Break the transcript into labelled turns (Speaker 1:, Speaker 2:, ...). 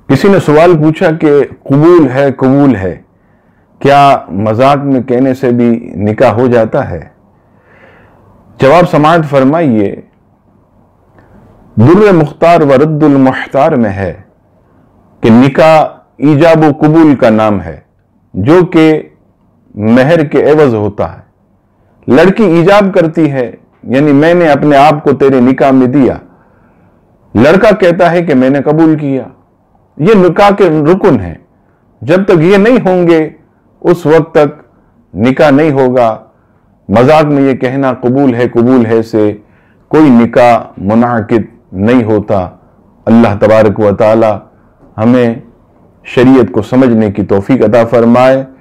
Speaker 1: किसी ने सवाल पूछा कि कबूल है, क्या मजाक में कहने से भी निकाह हो जाता है? जवाब समाअत फरमाइए, दुर्र मुख्तार व रद्दुल मुख्तार में है कि निकाह ईजाब व कबूल का नाम है, जो कि मेहर के एवज होता है। लड़की ईजाब करती है, यानी मैंने अपने आप को तेरे निकाह में दिया। लड़का कहता है कि मैंने कबूल किया। यह निकाह के रुकन है। जब तक ये नहीं होंगे उस वक्त तक निकाह नहीं होगा। मजाक में यह कहना कबूल है से कोई निकाह मुनाकिद नहीं होता। अल्लाह तबारक व तआला हमें शरीयत को समझने की तौफीक अता फरमाए।